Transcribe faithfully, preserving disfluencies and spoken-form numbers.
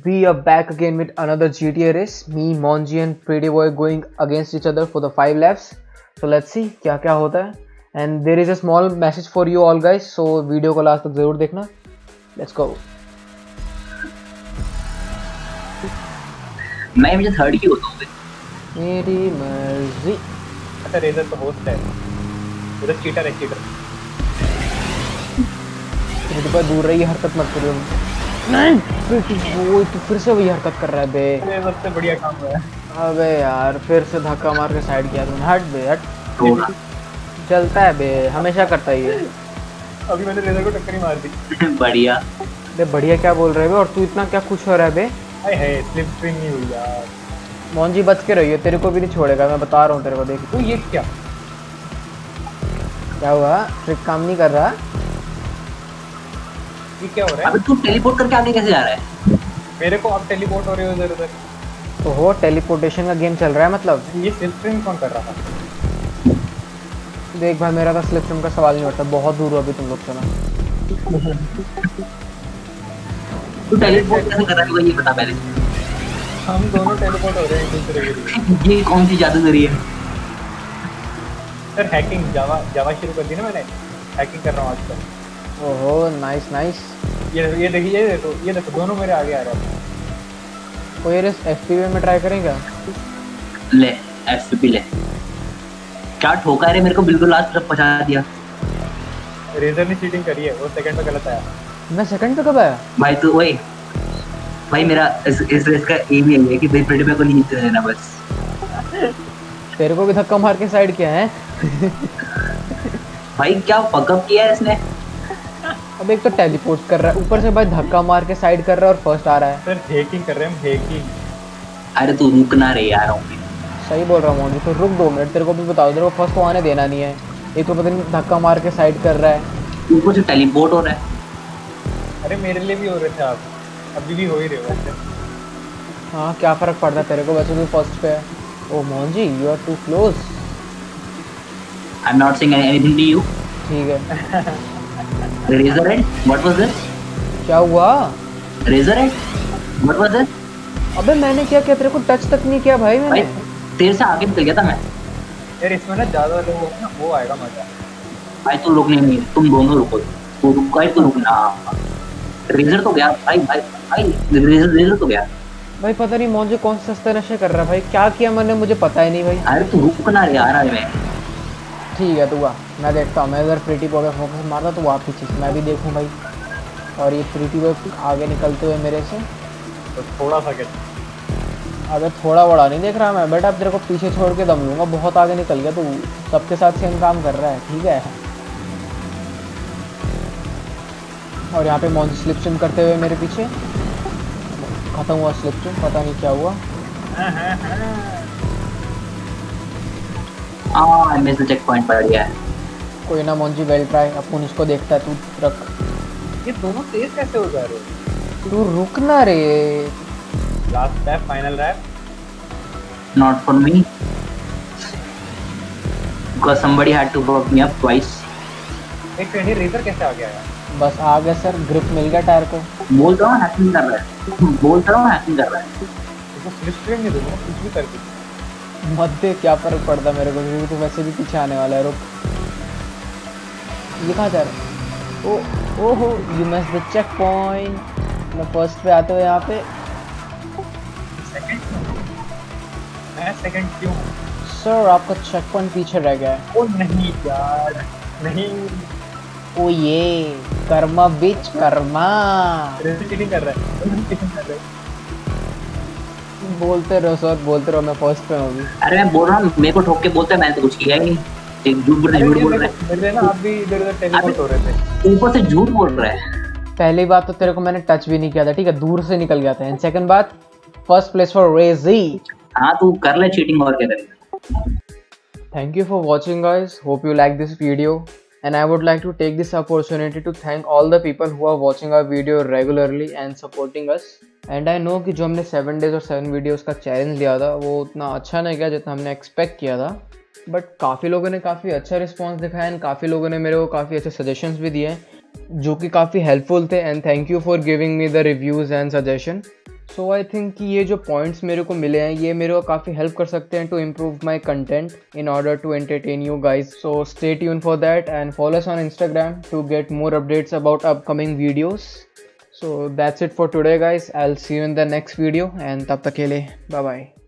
we are back again with another G T A race. Me, Monji and Pretty Boy going against each other for the five laps. So let's see क्या क्या होता है. And there is a small message for you all guys. So video को last तक जरूर देखना. Let's go. मैं मुझे थर्ड की होता हूँ. मेरी मर्जी. अच्छा रेजर तो होस्ट है. उधर चीटर है चीटर. प्रीटी बॉय दूर रही हरकत मत करियो. नहीं प्रीटी बॉय तू फिर से वही हरकत कर रहा है बे. ये सबसे बढ़िया काम हुआ है. अबे यार फिर से धक्का मार के साइड किया तूने. हट बे हट. चलता है बे हमेशा करता ही है. अभी मैंने रेजर को टक्कर ही मार दी. बढ़िया. बे बढ़िया क्या बोल रहे हो और तू इतना क्या खुश हो रहा है बे. हाय हाय स्लिप स्ट्रिंग नहीं हुई यार. मोंजी बच के रहिए तेरे को भी नहीं छोड़ेगा मैं बता रहा हूँ तेरे को. देख तू ये क्या क्या हुआ. ट्रिक काम नहीं कर रहा. ये क्या हो रहा है. अबे तू टेलीपोर्ट करके आगे कैसे जा रहा है. मेरे को अब टेलीपोर्ट हो रहे हो इधर उधर. तो हो टेलीपोर्टेशन का गेम चल रहा है मतलब. ये स्लिप स्ट्रिंग कौन कर रहा था. देख भाई मेरा तो स्लिप स्ट्रिंग का सवाल नहीं उठता. बहुत दूर हो अभी तुम लोग से. तू टेलीपोर्ट कैसे कर रहा है ये बता पहले. हम दोनों टेलीपोर्ट हो रहे हैं एक दूसरे के लिए. ये कौन सी जादूगरी है. सर हैकिंग जावा जावा शुरू कर दी ना मैंने. हैकिंग कर रहा हूँ आजकल. ओहो नाइस नाइस. ये ये देखिए ये देखो ये देखो दोनों मेरे आगे आ रहे हैं. कोई रेस एफपीवी में ट्राई करें क्या. ले एफपी ले. क्या ठोका रे मेरे को बिल्कुल लास्ट तरफ पहुंचा दिया. रेजर ने चीटिंग करी है. वो सेकंड पे गलत आया. मैं सेकंड पे कब आया भाई. तू वही भाई मेरा इस इस रेस का एम यही है कि भाई प्रेडी को नहीं जीतने देना बस. तेरे को भी धक्का मार के साइड किया है. भाई क्या फकअप किया है इसने. अब एक तो टेलीपोर्ट कर रहा है ऊपर से भाई धक्का मार के साइड कर रहा है और फर्स्ट आ रहा है. सर हैकिंग कर रहे हैं हम हैकिंग. अरे तू रुक ना रे यार. सही बोल रहा हूँ मोदी. तो रुक दो मिनट तेरे को भी बताओ. तेरे को फर्स्ट को आने देना नहीं है. एक तो पता नहीं धक्का मार के साइड कर रहा है ऊपर से टेलीपोर्ट हो रहा है. अरे मेरे लिए भी हो रहे थे आप. अभी भी हो ही रहे हो वैसे. हाँ क्या फर्क पड़ता है तेरे को. वैसे भी फर्स्ट पे है. Oh Monji you are too close. I am not saying anything to you. ठीक है. Razor head what was this. क्या हुआ. Razor head what was this. अबे मैंने क्या किया. तेरे को टच तक नहीं किया भाई मैंने. तेरे से आगे निकल गया था मैं. यार इसमें ना ज्यादा लोग हो ना वो आएगा मजा. भाई तू रुक नहीं नहीं तुम दोनों रुको. तू रुक भाई. तू रुकना. रेजर तो गया भाई. भाई भाई रेजर रेजर तो गया भाई. पता नहीं मोंजी कौन से सस्ते नशे कर रहा है भाई. क्या किया मैंने मुझे पता ही नहीं भाई. अरे तू रुक ना यार. अरे मैं ठीक है तू आ. मैं देखता हूँ. मैं अगर प्रीटी बॉय पे फोकस मारता तो आप पीछे से मैं भी देखूँ भाई. और ये प्रीटी बॉय आगे निकलते हुए मेरे से तो थोड़ा सा क्या. अबे थोड़ा बड़ा नहीं देख रहा मैं. बेटा अब तेरे को पीछे छोड़ के दम लूँगा. बहुत आगे निकल गया तू. सबके साथ सेम काम कर रहा है. ठीक है. और यहाँ पे मोंजी स्लिप स्ट्रिम करते हुए मेरे पीछे. खत्म हुआ स्लिप स्ट्रिम. पता नहीं क्या हुआ. Ah I miss the checkpoint. पड़ गया. कोई ना मोंजी वेल ट्राई. अपन इसको देखता है. तू रख. ये दोनों तेज कैसे हो जा रहे हो. तू रुक ना रे. Last lap final lap. Not for me because somebody had to work me up twice. एक सेकंड. ये रेजर कैसे आ गया यार. बस आ गया सर. ग्रिप मिल गया टायर को. बोल रहा हूँ हैकिंग कर रहा है. बोल रहा हूँ हैकिंग कर रहा है. इसको स्लिप स्ट्रिंग नहीं दूंगा कुछ भी करके. मत दे. क्या फर्क पड़ता मेरे को. क्योंकि तू वैसे भी पीछे आने वाला है. रुक. ये कहाँ जा रहा है. Oh oho you miss the checkpoint. मैं फर्स्ट पे आते हुए यहाँ पे. सेकंड मैं सेकंड क्यों. सर आपका चेक पॉइंट पीछे रह गया है. ओ नहीं यार नहीं. ओ ये karma bitch karma. Razor cheating कर रहा है. चीटिंग कर रहा है. बोलते रहो सर बोलते रहो. मैं फर्स्ट पे हूँ. अरे मैं बोल रहा हूँ मेरे को ठोक के बोलता है. मैंने तो कुछ किया ही नहीं. एक झूठ बोल रहा है. झूठ बोल रहा है. मेरे ना आप भी इधर उधर टेलीपोर्ट हो रहे थे. ऊपर से झूठ बोल रहा है. पहली बात तो तेरे को मैंने टच भी नहीं किया था. ठीक है. दूर से निकल गया था. एंड सेकंड बात फर्स्ट प्लेस फॉर रेजी. हाँ तू कर ले चीटिंग और क्या करेगा. Thank you for watching guys. Hope you like this video and I would like to take this opportunity to thank all the people who are watching our video regularly and supporting us. And I know कि जो हमने seven days और seven videos का challenge लिया था वो उतना अच्छा नहीं गया जितना हमने एक्सपेक्ट किया था. बट काफ़ी लोगों ने काफ़ी अच्छा रिस्पॉन्स दिखाया एंड काफ़ी लोगों ने मेरे को काफ़ी अच्छे सजेशंस भी दिए जो कि काफ़ी हेल्पफुल थे. And thank you for giving me the reviews and suggestion. So I think कि ये जो पॉइंट्स मेरे को मिले हैं ये मेरे को काफ़ी हेल्प कर सकते हैं to improve my content in order to entertain you guys. So stay tune for that and follow us on Instagram to get more updates about upcoming videos. So that's it for today guys. I'll see you in the next video and tab tak ke liye bye bye.